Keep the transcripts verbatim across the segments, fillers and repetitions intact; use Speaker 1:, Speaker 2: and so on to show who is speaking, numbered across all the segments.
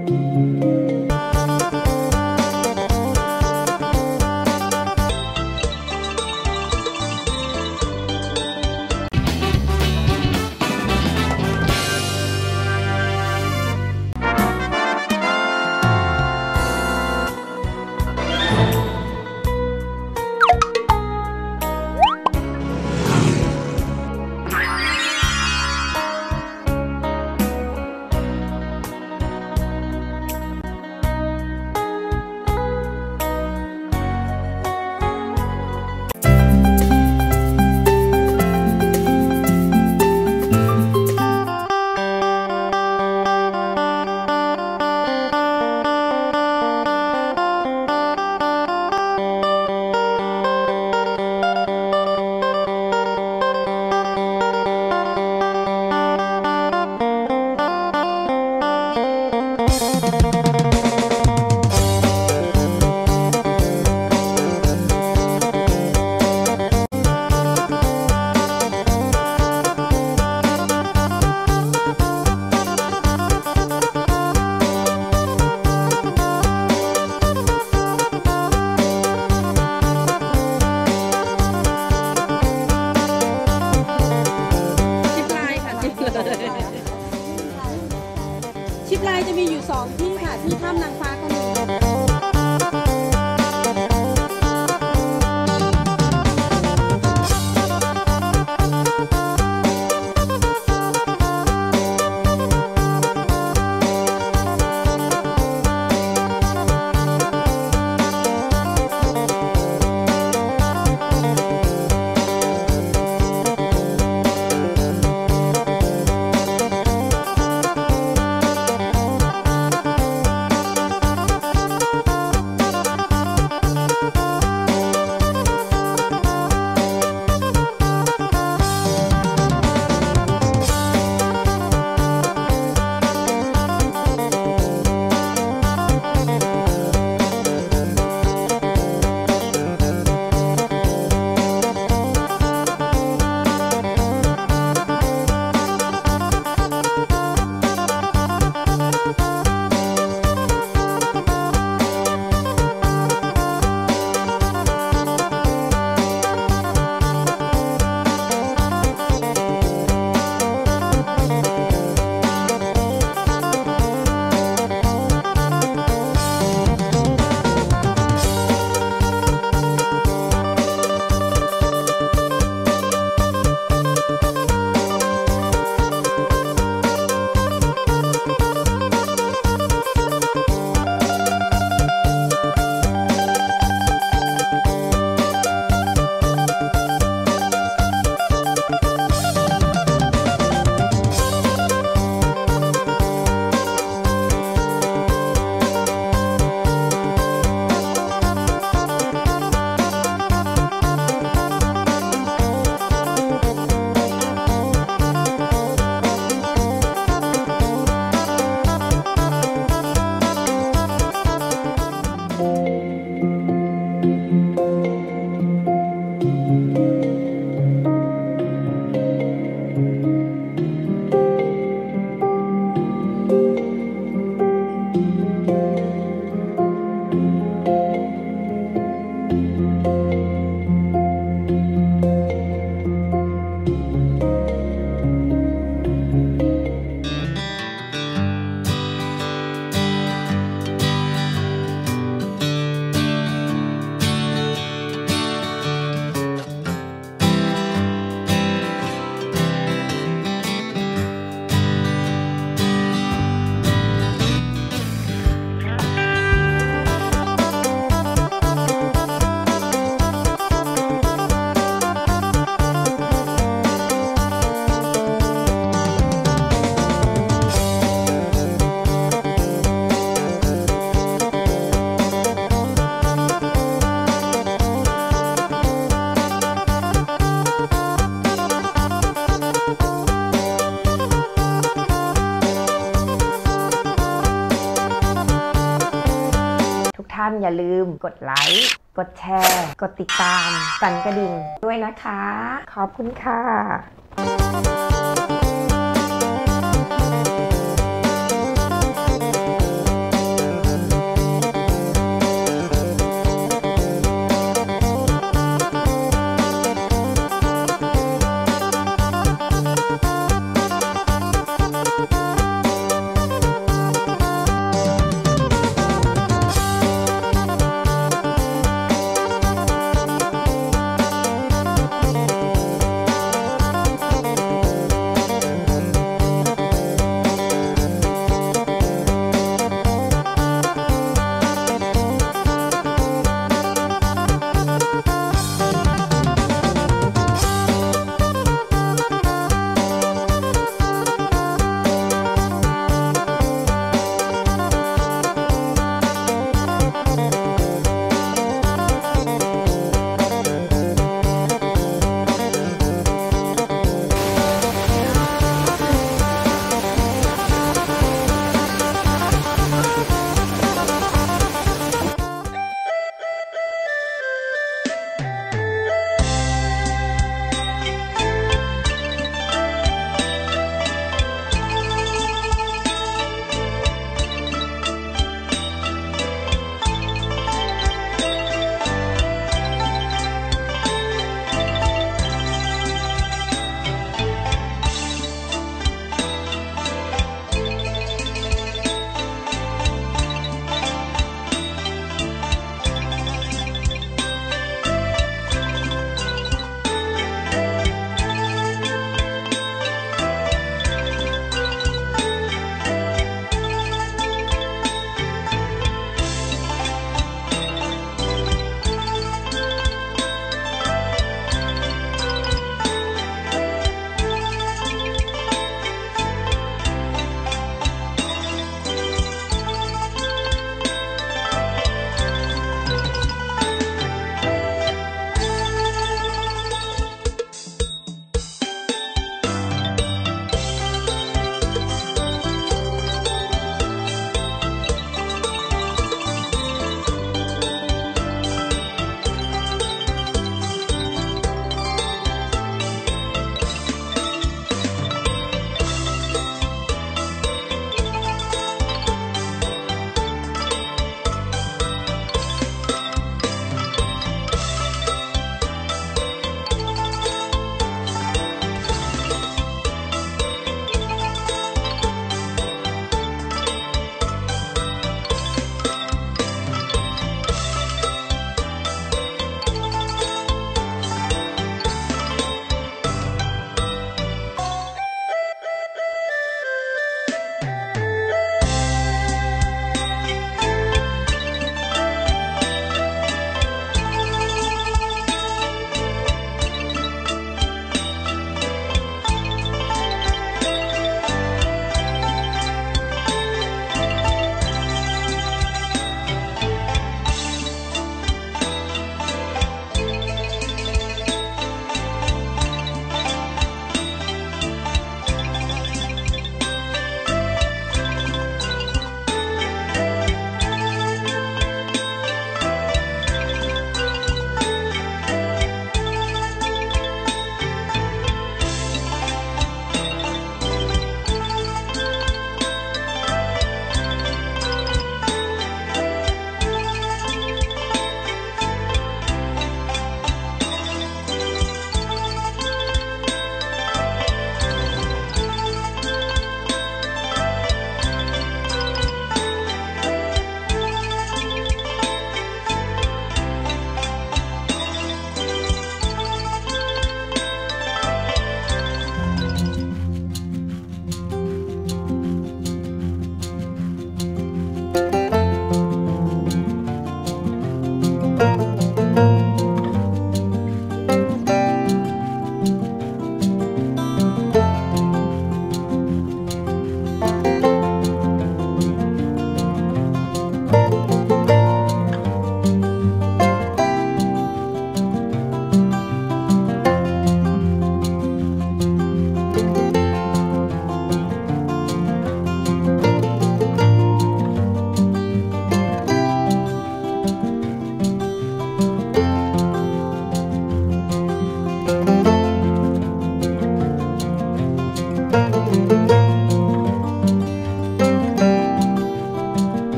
Speaker 1: ชิปไลน์จะมีอยู่สองที่ค่ะที่ถ้ำนางฟ้าก็มี
Speaker 2: ท่านอย่าลืมกดไลค์กดแชร์กดติดตามสั่นกระดิ่งด้วยนะคะขอบคุณค่ะ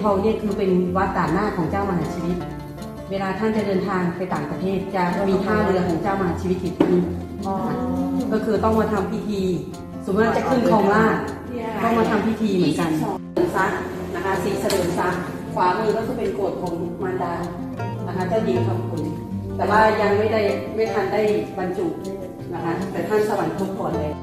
Speaker 1: เขาเนี่ยคือเป็นวัดด่านหน้าของเจ้ามหาชีวิตเวลาท่านจะเดินทางไปต่างประเทศจะมีท่าเรือของเจ้ามหาชีวิตอยู่ที่นี่ก็คือต้องมาทำพิธีสมมติว่าจะขึ้นคลองลาดต้องมาทำพิธีเหมือนกันซักนะคะสีเสด็จซักขวามือก็คือเป็นโกรธของมารดานะคะเจ้าหญิงคำคุณแต่ว่ายังไม่ได้ไม่ทันได้บรรจุนะคะแต่ท่านสวรรคตก่อนเลย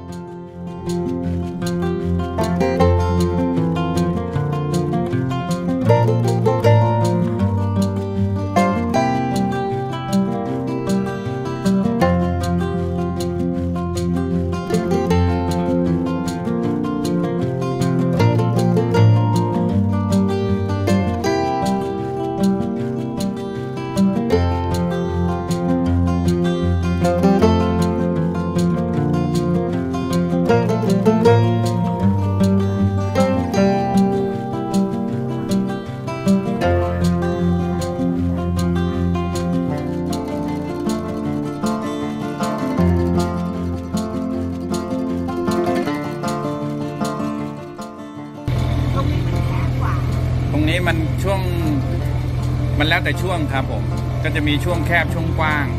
Speaker 3: ตรงนี้มันช่วงมันแล้วแต่ช่วงครับผมก็จะมีช่วงแคบช่วงกว้าง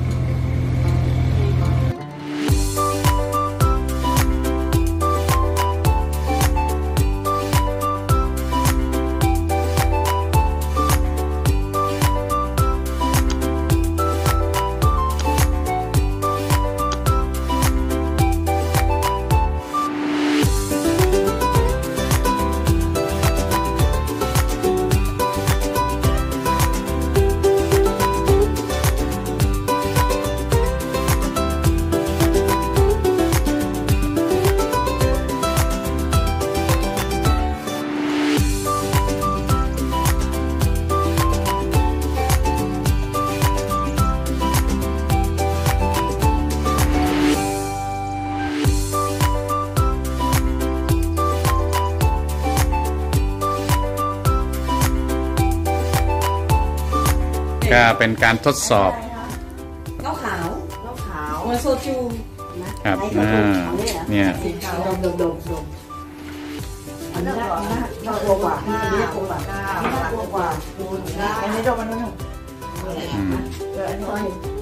Speaker 3: ก็เป็นการทดสอบ
Speaker 1: เหล้าขาว
Speaker 4: เหล้าขาว
Speaker 1: มาโซจูนะครับ
Speaker 3: อ่าเนี่ย
Speaker 1: สีขาวดมดมดมดม
Speaker 4: อันนี้น่าน่ากลัวกว่าอันนี้น่ากลัวกว่าอันนี้น่ากลัวกว่าอันนี้ดมมันนู่น
Speaker 3: อืม
Speaker 4: เอออันนี้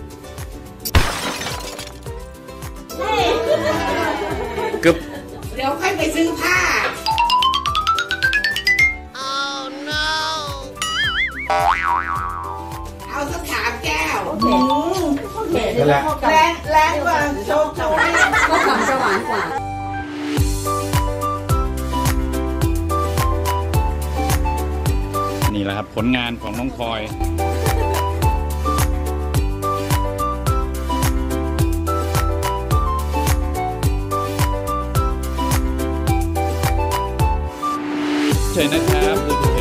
Speaker 3: กึบ
Speaker 4: เดี๋ยวค่อยไปซื้อผ้าเอาสักสามแก้วแรงแรงกว่าโชว์โชว์
Speaker 1: ก็ทำจะหวานกว่า
Speaker 3: นี่แหละครับผลงานของน้องพลอยเชิญนะครับ